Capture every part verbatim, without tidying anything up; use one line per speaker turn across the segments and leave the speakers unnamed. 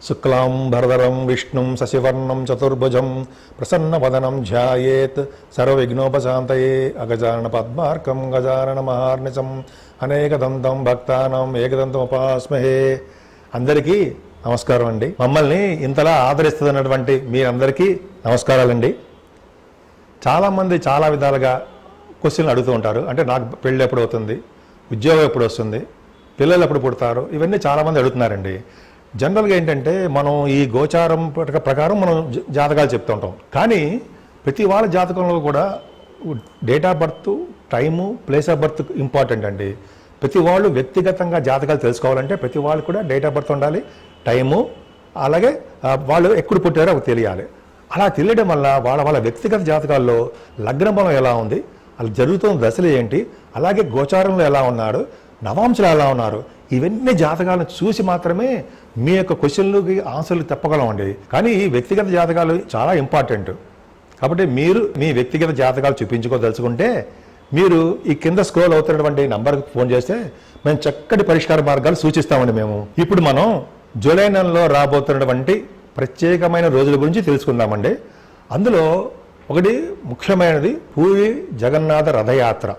శుక్లాంబరధరం విష్ణుం శశివర్ణం చతుర్భుజం ప్రసన్నవదనం ధ్యాయేత్ సర్వవిఘ్నోపశాంతయే అగజానన పద్మార్కం గజానన మహార్నిశం అనేకదంతం భక్తానాం ఏకదంతం ఉపాస్మహే. అందరికీ నమస్కారం అండి. మమ్మల్ని ఇంతలా ఆదరిస్తున్నటువంటి మీరందరికీ నమస్కారాలండి. చాలామంది చాలా విధాలుగా క్వశ్చన్లు అడుగుతూ ఉంటారు. అంటే నాకు పెళ్ళి ఎప్పుడు అవుతుంది, ఉద్యోగం ఎప్పుడు వస్తుంది, పిల్లలు ఎప్పుడు పుడతారు, ఇవన్నీ చాలామంది అడుగుతున్నారండి. జనరల్గా ఏంటంటే మనం ఈ గోచారం ప్రకారం మనం జాతకాలు చెప్తూ ఉంటాం. కానీ ప్రతి వాళ్ళ జాతకంలో కూడా date of birth, time, place of birth important అండి. ప్రతి వాళ్ళు వ్యక్తిగతంగా జాతకాలు తెలుసుకోవాలంటే ప్రతి వాళ్ళు కూడా డేట్ ఆఫ్ బర్త్ ఉండాలి, టైము, అలాగే వాళ్ళు ఎప్పుడు పుట్టారో అవి తెలియాలి. అలా తెలియడం వల్ల వాళ్ళ వాళ్ళ వ్యక్తిగత జాతకాల్లో లగ్న బలం ఎలా ఉంది, అలా జరుగుతున్న దశలు ఏంటి, అలాగే గోచారంలో ఎలా ఉన్నారు, నవాంశలు ఎలా ఉన్నారు, ఇవన్నీ జాతకాలను చూసి మాత్రమే మీ యొక్క క్వశ్చన్లకి ఆన్సర్లు చెప్పగలమండి. కానీ ఈ వ్యక్తిగత జాతకాలు చాలా ఇంపార్టెంట్. కాబట్టి మీరు మీ వ్యక్తిగత జాతకాలు చూపించుకోదలుచుకుంటే మీరు ఈ కింద స్క్రోల్ అవుతున్నటువంటి నంబర్కి ఫోన్ చేస్తే మేము చక్కటి పరిష్కార మార్గాలు సూచిస్తామండి. మేము ఇప్పుడు మనం జూలై నెలలో రాబోతున్నటువంటి ప్రత్యేకమైన రోజుల గురించి తెలుసుకుందామండి. అందులో ఒకటి ముఖ్యమైనది పూరి జగన్నాథ రథయాత్ర.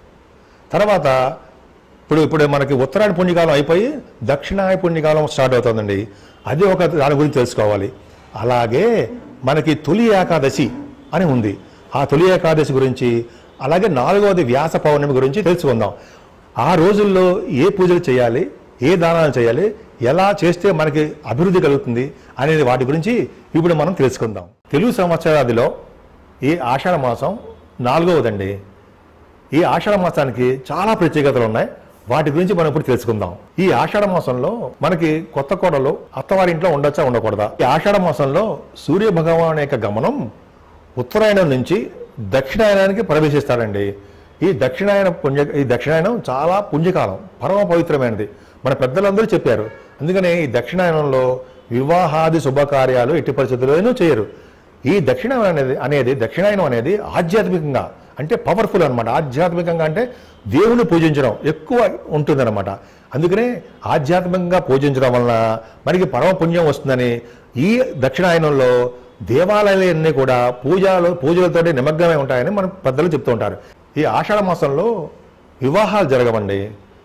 తర్వాత ఇప్పుడు ఇప్పుడు మనకి ఉత్తరాయణ పుణ్యకాలం అయిపోయి దక్షిణాయన పుణ్యకాలం స్టార్ట్ అవుతుందండి. అది ఒక దాని గురించి తెలుసుకోవాలి. అలాగే మనకి తొలి ఏకాదశి అని ఉంది. ఆ తొలి ఏకాదశి గురించి, అలాగే నాలుగవది వ్యాస పౌర్ణమి గురించి తెలుసుకుందాం. ఆ రోజుల్లో ఏ పూజలు చేయాలి, ఏ దానాలు చేయాలి, ఎలా చేస్తే మనకి అభివృద్ధి కలుగుతుంది అనేది వాటి గురించి ఇప్పుడు మనం తెలుసుకుందాం. తెలుగు సంవత్సరాదిలో ఈ ఆషాఢ మాసం నాలుగవదండి. ఈ ఆషాఢ మాసానికి చాలా ప్రత్యేకతలు ఉన్నాయి. వాటి గురించి మనం ఇప్పుడు తెలుసుకుందాం. ఈ ఆషాఢ మాసంలో మనకి కొత్త కోడలు అత్తవారింట్లో ఉండొచ్చా ఉండకూడదా? ఈ ఆషాఢ మాసంలో సూర్య భగవాన్ యొక్క గమనం ఉత్తరాయణం నుంచి దక్షిణాయనానికి ప్రవేశిస్తాడండి. ఈ దక్షిణాయన పుణ్య ఈ దక్షిణాయనం చాలా పుణ్యకాలం, పరమ పవిత్రమైనది. మన పెద్దలందరూ చెప్పారు. అందుకనే ఈ దక్షిణాయనంలో వివాహాది శుభకార్యాలు ఎట్టి పరిస్థితుల్లోనూ చేయరు. ఈ దక్షిణాయనం అనేది అనేది దక్షిణాయనం అనేది ఆధ్యాత్మికంగా అంటే పవర్ఫుల్ అనమాట. ఆధ్యాత్మికంగా అంటే దేవుని పూజించడం ఎక్కువ ఉంటుందన్నమాట. అందుకనే ఆధ్యాత్మికంగా పూజించడం వలన మనకి పరమ పుణ్యం వస్తుందని ఈ దక్షిణాయనంలో దేవాలయాలన్నీ కూడా పూజలు పూజలతో నిమగ్నమై ఉంటాయని మన పెద్దలు చెప్తూ ఉంటారు. ఈ ఆషాఢ మాసంలో వివాహాలు జరగవండి.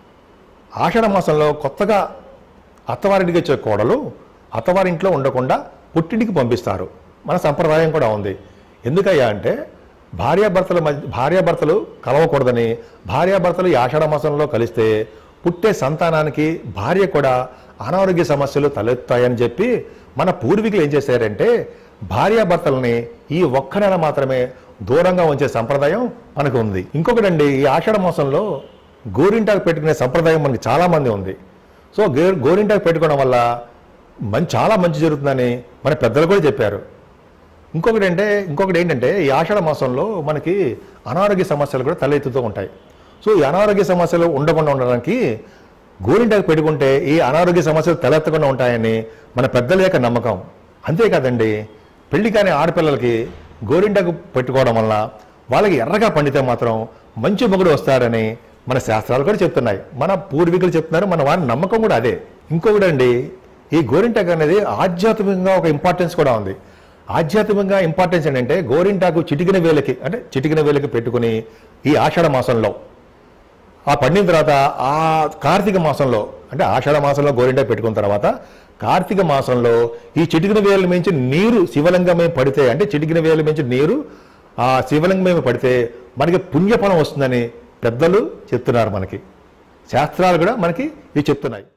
ఆషాఢ మాసంలో కొత్తగా అత్తవారింటికి వచ్చే కోడలు అత్తవారింట్లో ఉండకుండా పుట్టింటికి పంపిస్తారు. మన సంప్రదాయం కూడా ఉంది. ఎందుకయ్యా అంటే భార్యాభర్తల మధ్య భార్యాభర్తలు కలవకూడదని, భార్యాభర్తలు ఈ ఆషాఢ మాసంలో కలిస్తే పుట్టే సంతానానికి భార్య కూడా అనారోగ్య సమస్యలు తలెత్తాయని చెప్పి మన పూర్వీకులు ఏం చేశారంటే భార్యాభర్తలని ఈ ఒక్క నెల మాత్రమే దూరంగా ఉంచే సంప్రదాయం మనకు ఉంది. ఇంకొకటండి, ఈ ఆషాఢ మాసంలో గోరింటాకు పెట్టుకునే సంప్రదాయం మనకి చాలామంది ఉంది. సో గో గోరింటాకు పెట్టుకోవడం వల్ల మంచి చాలా మంచి జరుగుతుందని మన పెద్దలు కూడా చెప్పారు. ఇంకొకటి అంటే ఇంకొకటి ఏంటంటే ఈ ఆషాఢ మాసంలో మనకి అనారోగ్య సమస్యలు కూడా తలెత్తుతూ ఉంటాయి. సో ఈ అనారోగ్య సమస్యలు ఉండకుండా ఉండడానికి గోరింటాకు పెట్టుకుంటే ఈ అనారోగ్య సమస్యలు తలెత్తకుండా ఉంటాయని మన పెద్దల యొక్క నమ్మకం. అంతేకాదండి, పెళ్లి కాని ఆడపిల్లలకి గోరింటాకు పెట్టుకోవడం వల్ల వాళ్ళకి ఎర్రగా పండితే మాత్రం మంచి మొగుడు వస్తాడని మన శాస్త్రాలు కూడా చెప్తున్నాయి. మన పూర్వీకులు చెప్తున్నారు, మన వారి నమ్మకం కూడా అదే. ఇంకొకటి అండి, ఈ గోరింటాకు అనేది ఆధ్యాత్మికంగా ఒక ఇంపార్టెన్స్ కూడా ఉంది. ఆధ్యాత్మికంగా ఇంపార్టెన్స్ ఏంటంటే గోరింటాకు చిటికిన వేలకి అంటే చిటికిన వేలకి పెట్టుకుని ఈ ఆషాఢ మాసంలో ఆ పండిన తర్వాత ఆ కార్తీక మాసంలో అంటే ఆషాఢ మాసంలో గోరింటాకు పెట్టుకున్న తర్వాత కార్తీక మాసంలో ఈ చిటికిన వేలు మించి నీరు శివలింగమే పడితే అంటే చిటికిన వేలు మించి నీరు ఆ శివలింగమే పడితే మనకి పుణ్యఫలం వస్తుందని పెద్దలు చెప్తున్నారు. మనకి శాస్త్రాలు కూడా మనకి ఇవి చెప్తున్నాయి.